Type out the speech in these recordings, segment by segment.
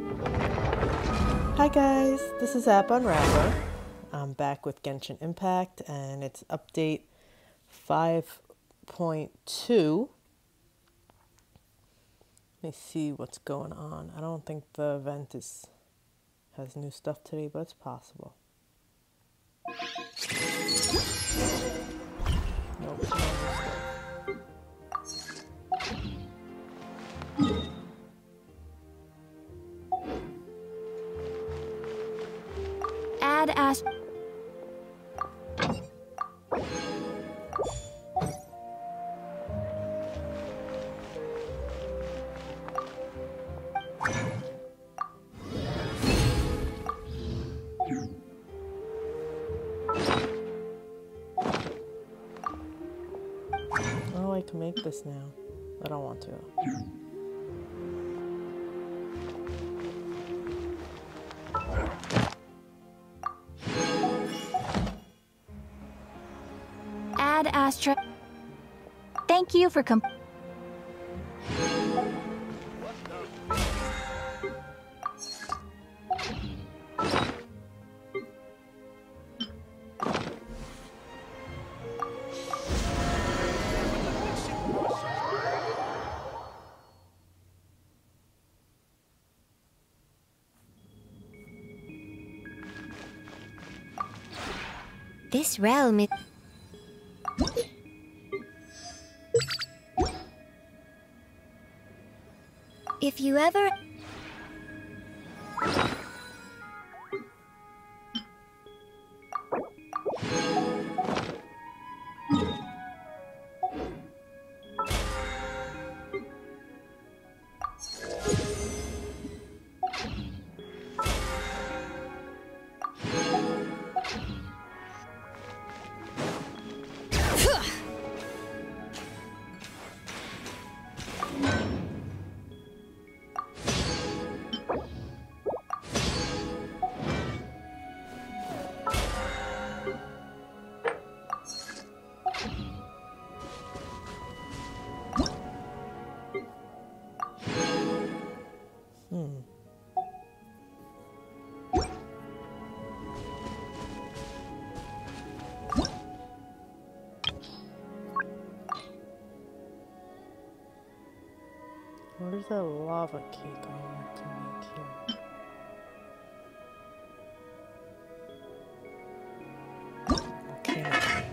Hi guys, this is App Unraveler. I'm back with Genshin Impact and it's update 5.2. Let me see what's going on. I don't think the event has new stuff today, but it's possible. Nope, no new stuff. Add as Oh, I can make this now. I don't want to. add Astra. Thank you for This realm is... If you ever... Where's that lava cake I want to make here? Okay.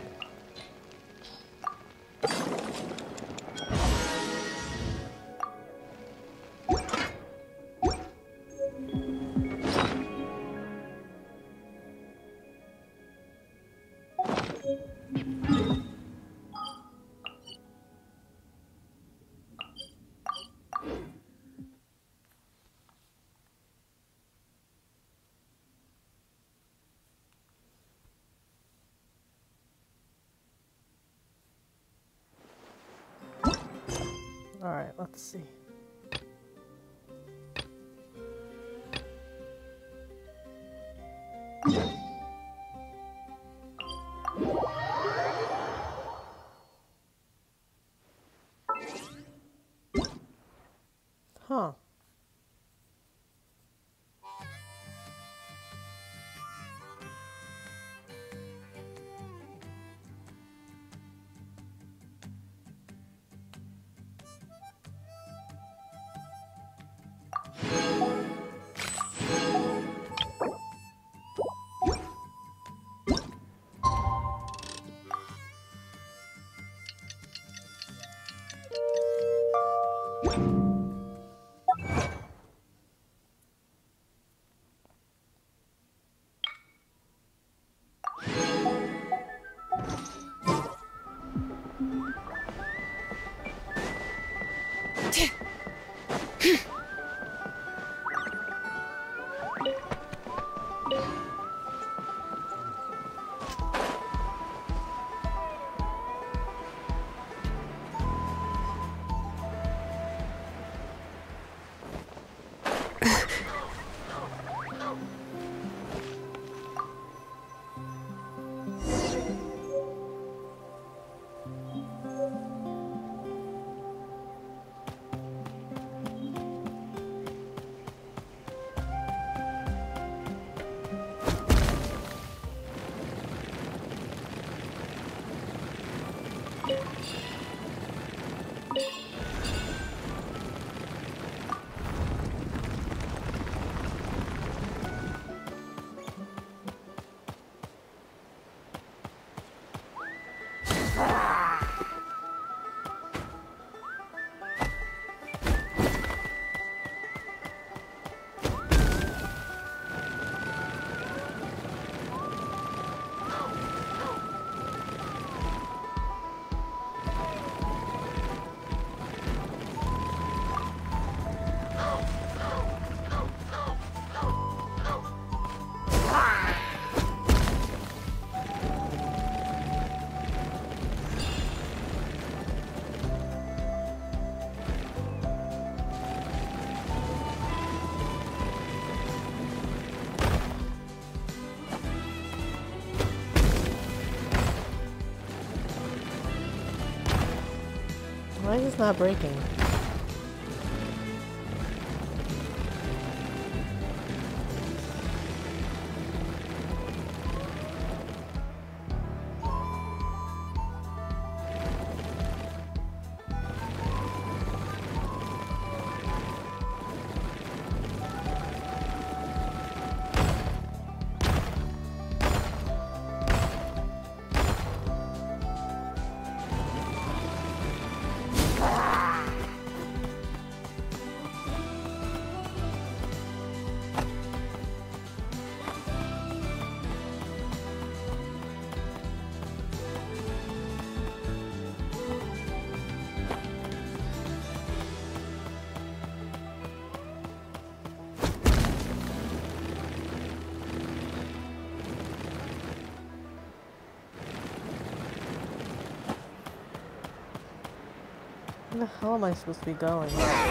All right, let's see. Huh. Why is this not breaking? Where the hell am I supposed to be going?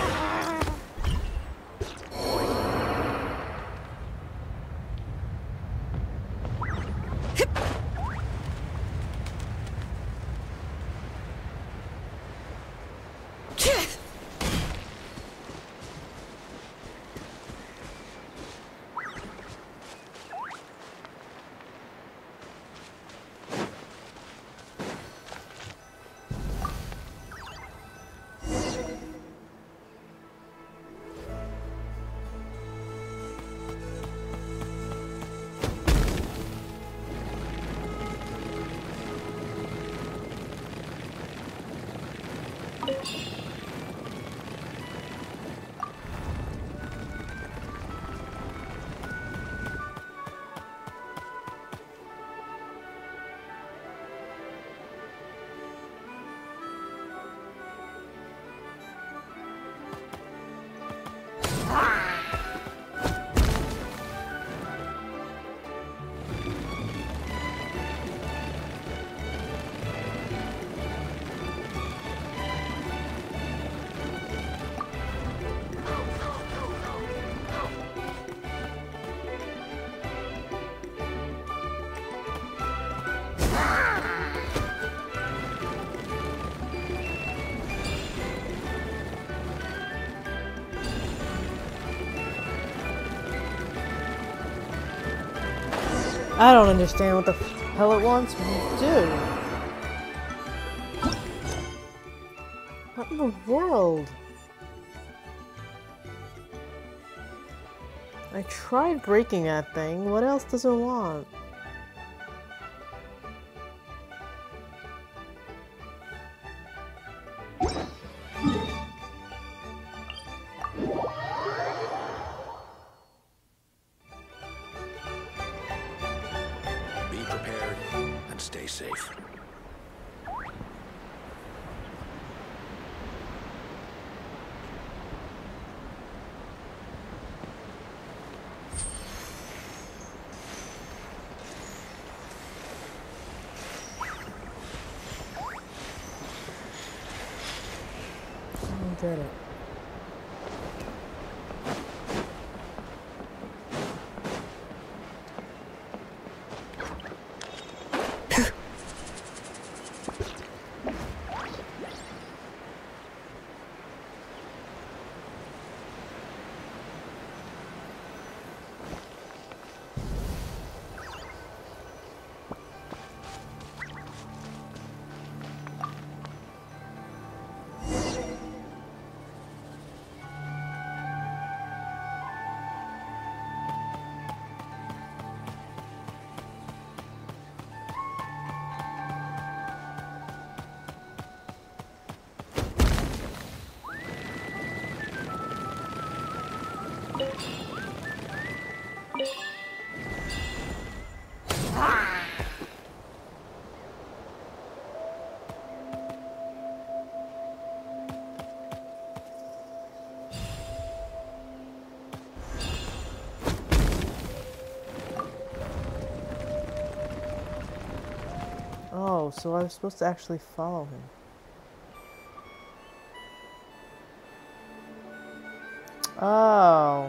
I don't understand what the hell it wants me to do. What in the world? I tried breaking that thing. What else does it want? Be prepared and stay safe. I did it. Oh, so I was supposed to actually follow him. Oh.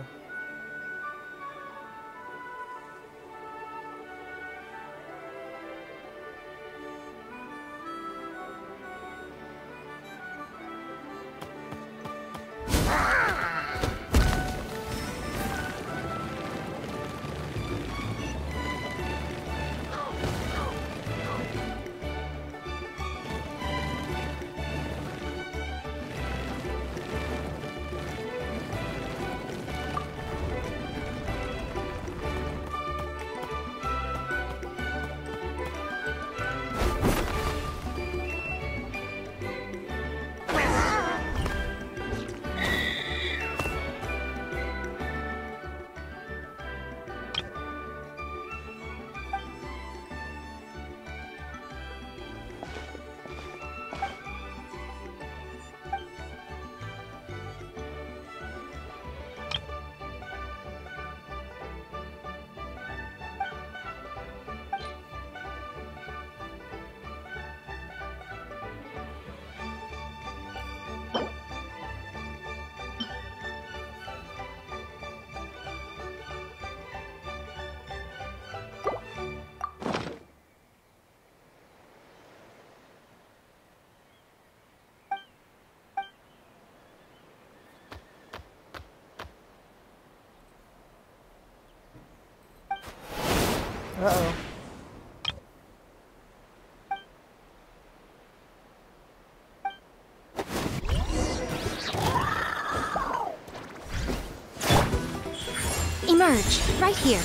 Uh-oh. Emerge, right here.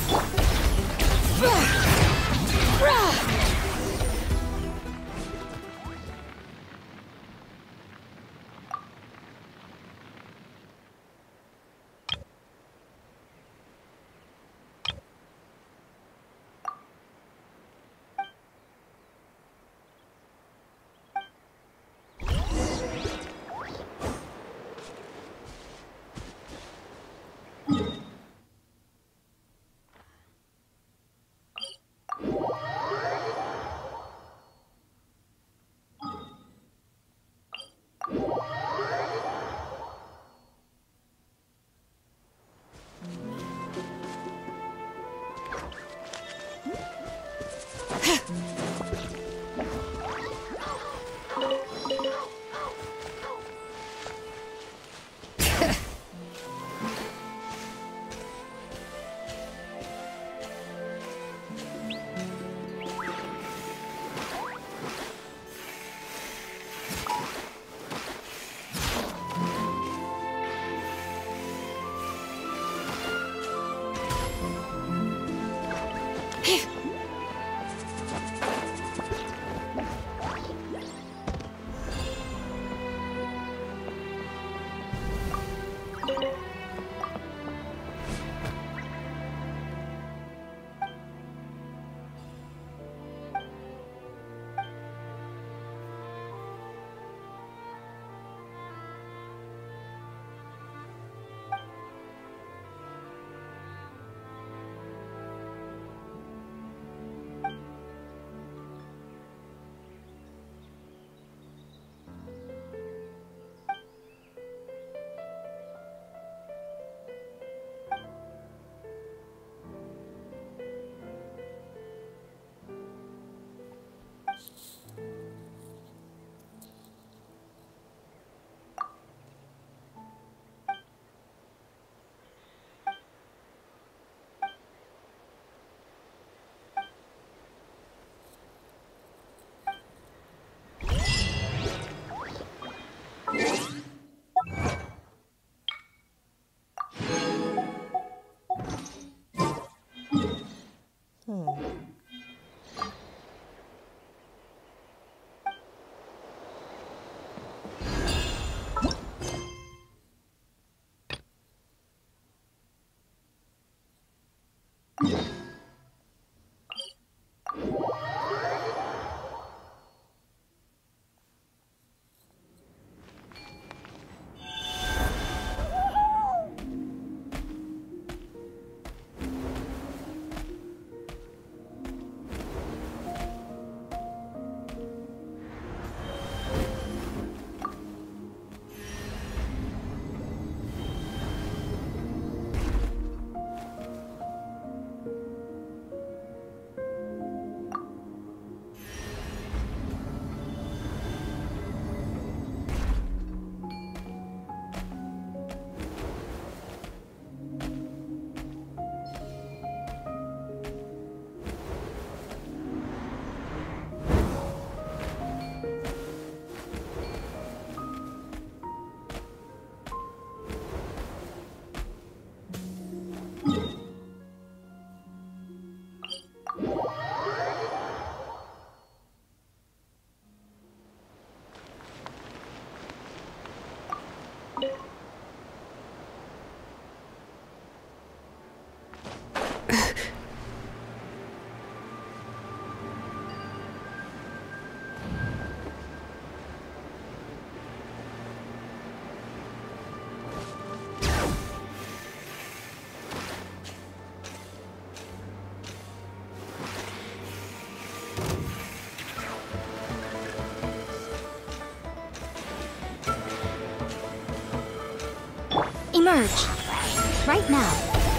Emerge. Right now.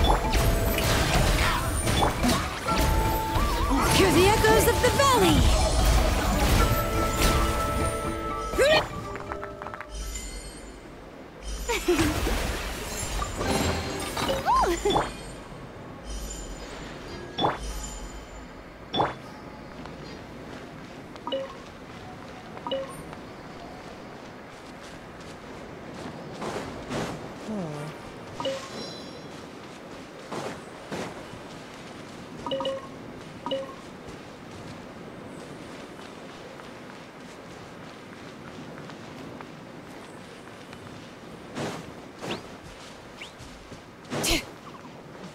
Hear the echoes of the valley!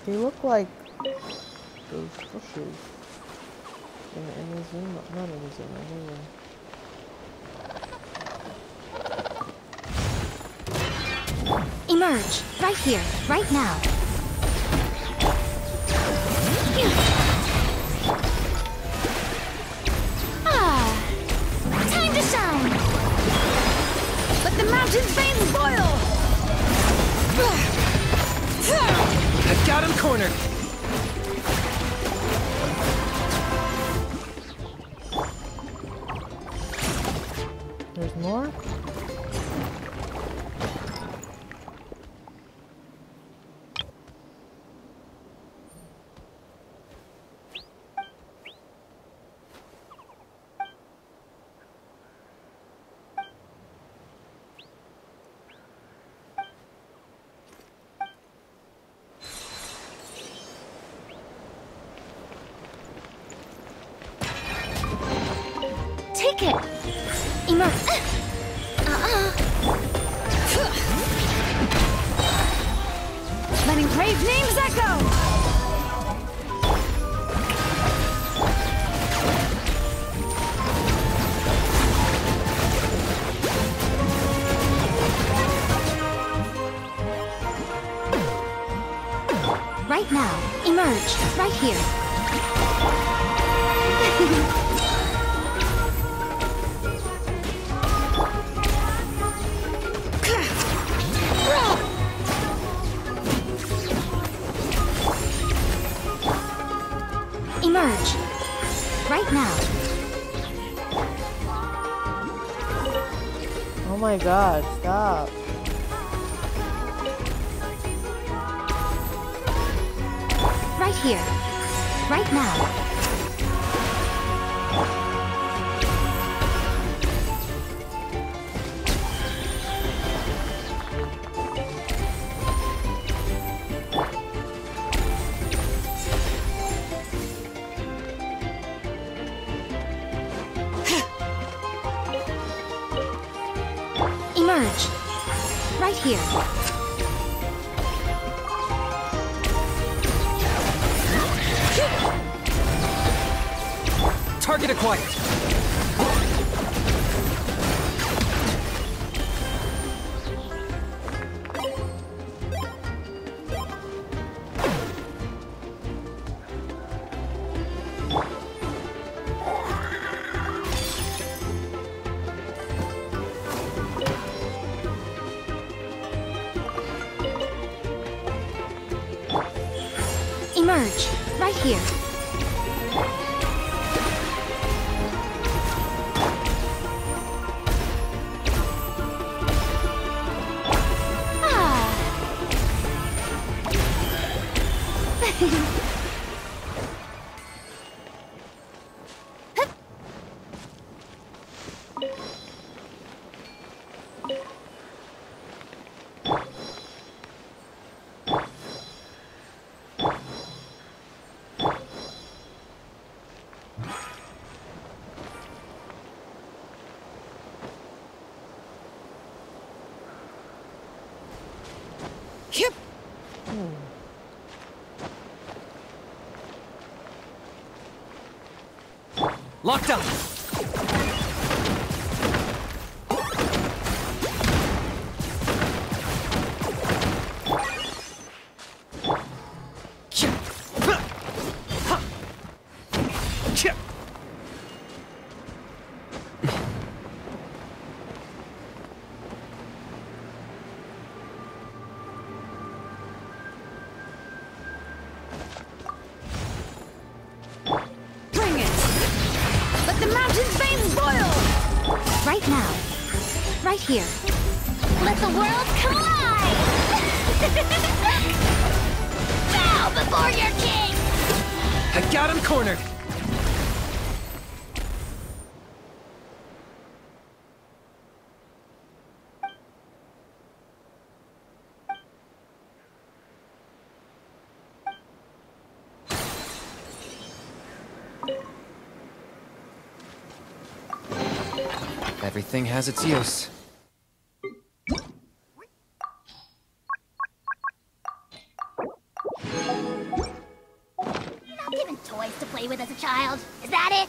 They look like those bushes in the Zoom, not in the Zoom, in the room. Emerge, right here, right now. Ah, time to shine. Let the mountain's veins boil. I've got him cornered. There's more? Take it. Emerge. Letting brave names echo. Right now. Emerge. Right here. Emerge. Right now. Oh my god, stop. Right here. Right now. Emerge. Right here. Target acquired. Emerge. Right here. Ah. Yep. Locked up. Bring it. Let the mountain's veins boil. Right now. Right here. Let the world collide. Bow before your king. I got him cornered. Everything has its use. play with as a child. Is that it?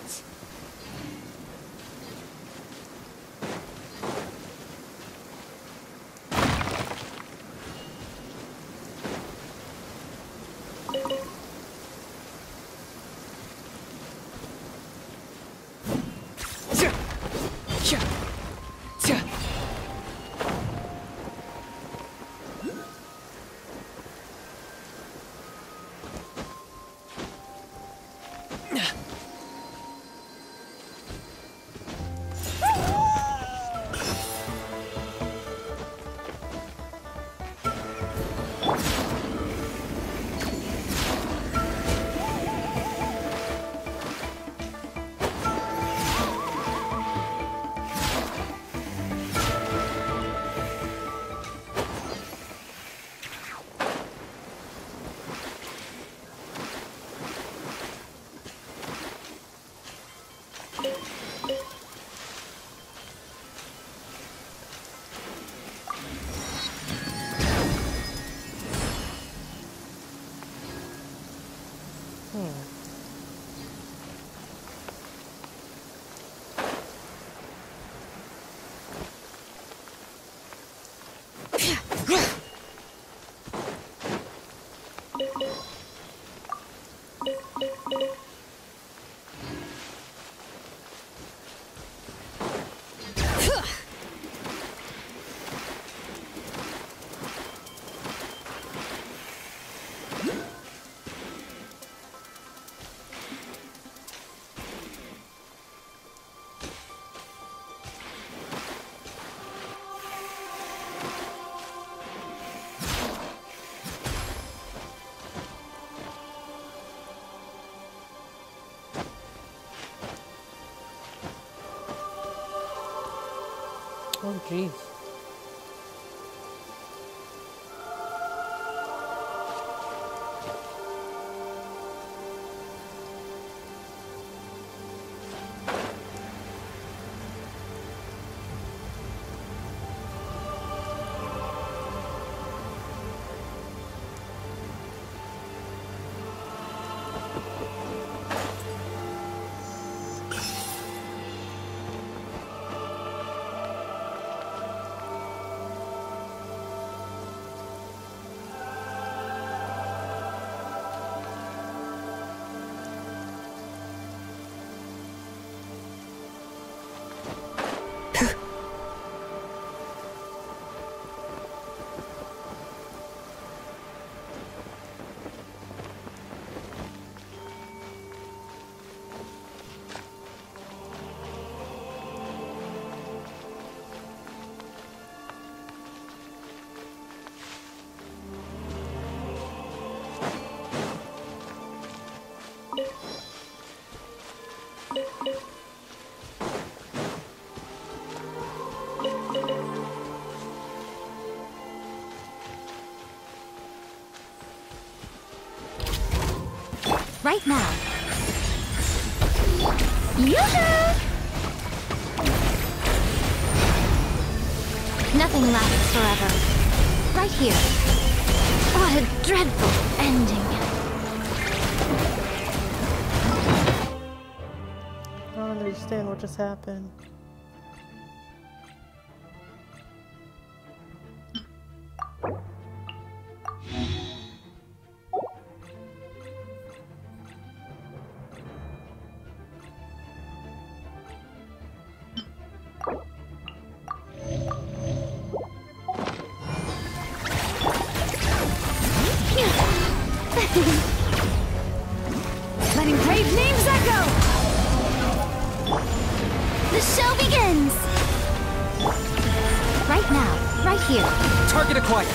Oh, jeez. Right now. Yoo-hoo! Nothing lasts forever. Right here. What a dreadful ending. I don't understand what just happened. Letting brave names echo! The show begins! Right now, right here. Target acquired.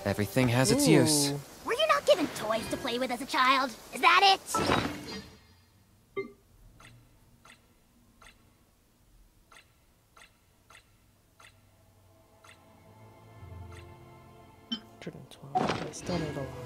Everything has its use. Ooh. Were you not given toys to play with as a child? Is that it? I still need a lot.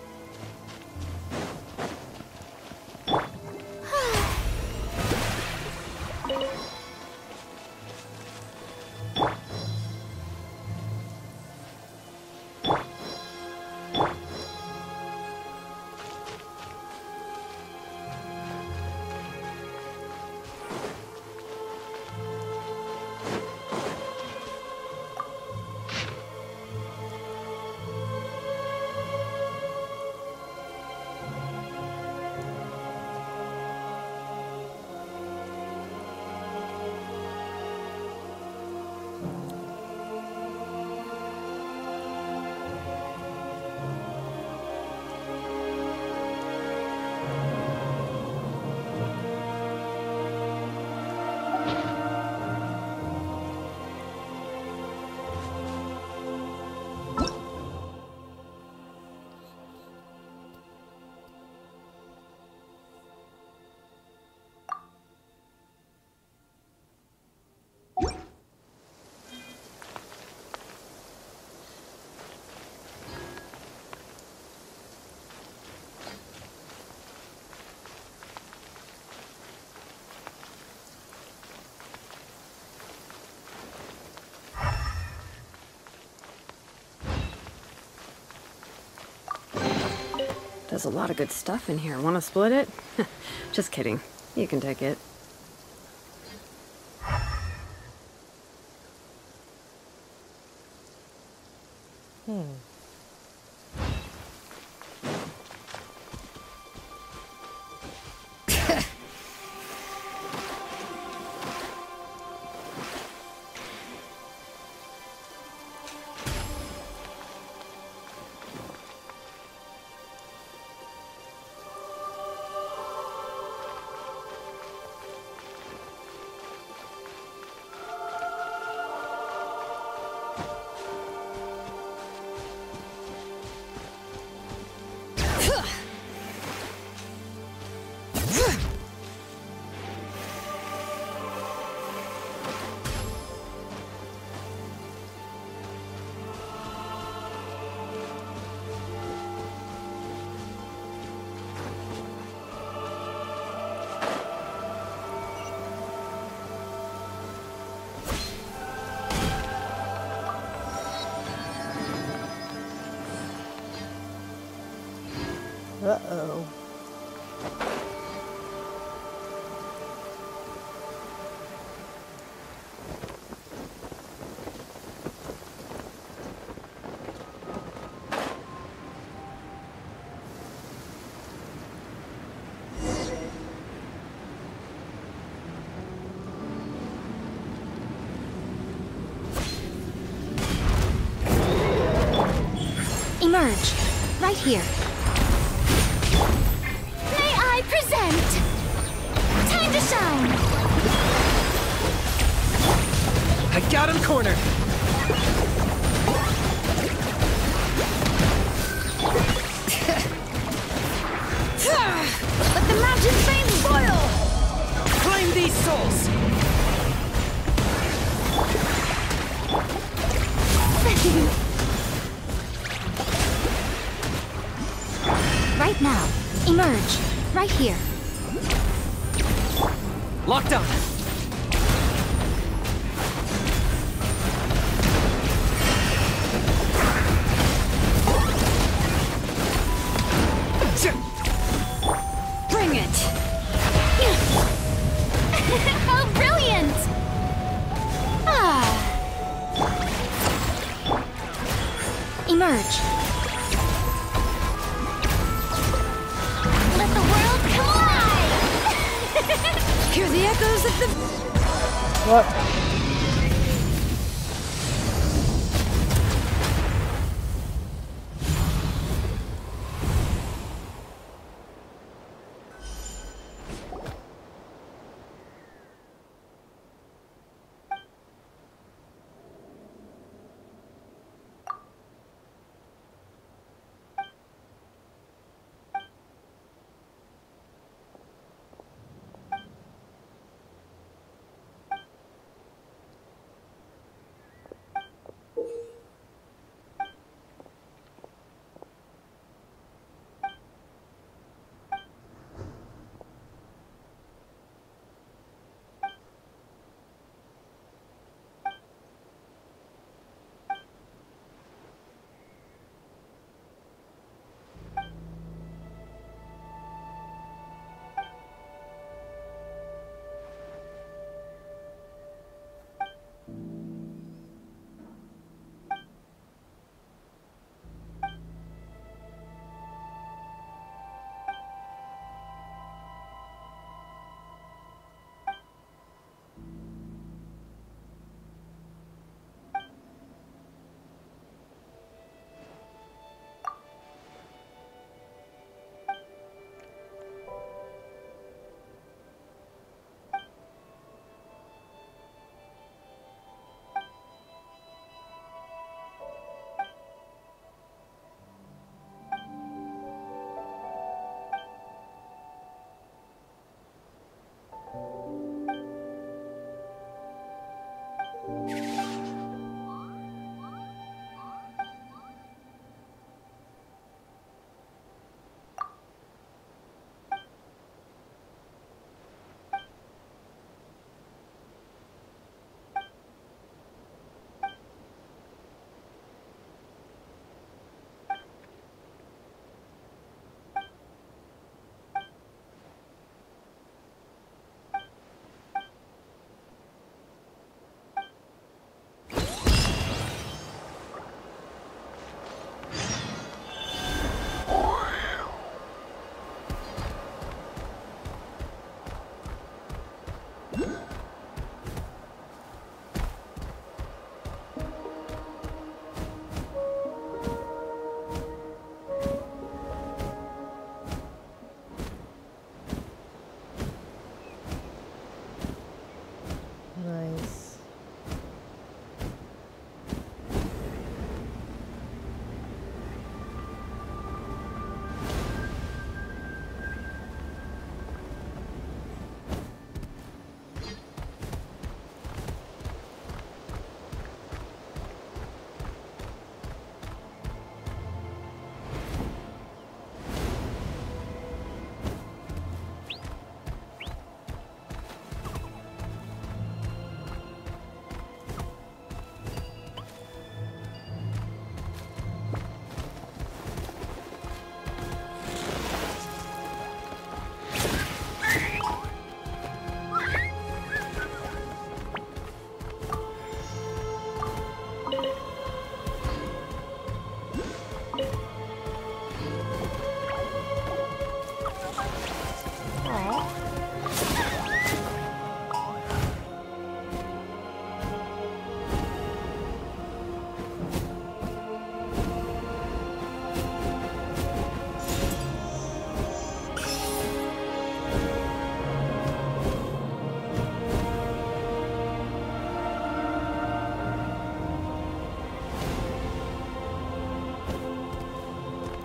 There's a lot of good stuff in here. Want to split it? Just kidding. You can take it. Uh-oh. Emerge. Right here. May I present? Time to shine. I got him cornered! Let the mountain flames boil! Claim these souls! Right now. Emerge. Right here. Locked on! Bring it! How brilliant! Ah. Emerge. Let the world collide! Hear the echoes of the... What?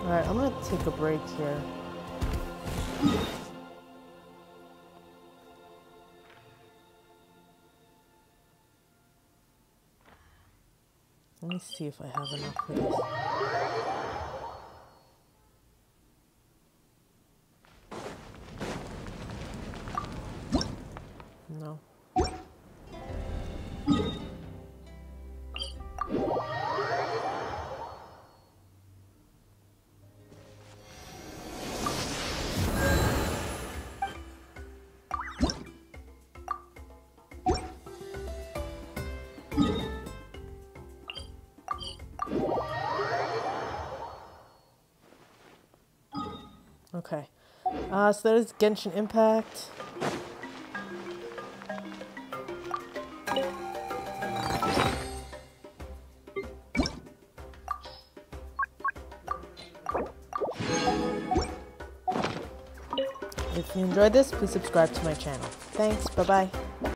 Alright, I'm gonna take a break here. Let me see if I have enough for this. No. Okay. So that is Genshin Impact. If you enjoyed this, please subscribe to my channel. Thanks, bye-bye.